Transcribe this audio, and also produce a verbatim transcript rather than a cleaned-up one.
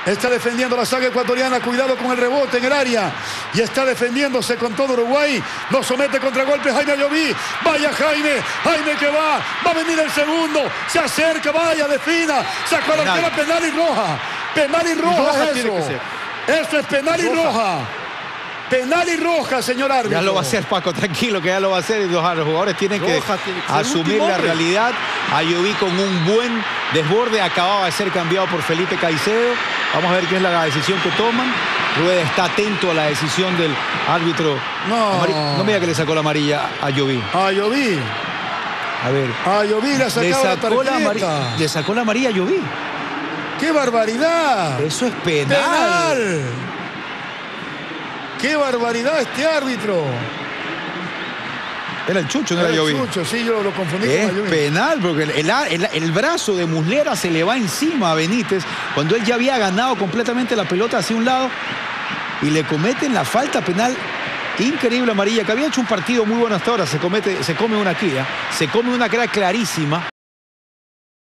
Está defendiendo la saga ecuatoriana. Cuidado con el rebote en el área. Y está defendiéndose con todo Uruguay. No somete contragolpe Jaime Ayoví. Vaya Jaime. Jaime que va. Va a venir el segundo. Se acerca. Vaya, defina. Sacó la arquera, penal y roja. Penal y roja, roja es tiene eso. que ser. Eso es penal y Roja. roja. Penal y roja, señor árbitro. Ya lo va a hacer, Paco, tranquilo, que ya lo va a hacer. Los jugadores tienen que Roja tiene que ser el asumir último la hombre. realidad. Ayoví con un buen desborde acababa de ser cambiado por Felipe Caicedo. Vamos a ver qué es la decisión que toman. Rueda está atento a la decisión del árbitro. No. Amari- no me diga que le sacó la amarilla a Ayoví. Ayoví. A ver. Ayoví le ha Le sacado la sacó la, tarjeta. amarilla, le sacó la amarilla a Ayoví. ¡Qué barbaridad! Eso es penal. ¡Penal! ¡Qué barbaridad este árbitro! Era el Chucho, no era Era Ayoví. Chucho, sí, yo lo confundí Es con Ayoví. penal, porque el, el- el brazo de Muslera se le va encima a Benítez cuando él ya había ganado completamente la pelota hacia un lado y le cometen la falta penal increíble amarilla, que había hecho un partido muy bueno hasta ahora. Se comete, se come una aquí, ¿eh? Se come una que era clarísima.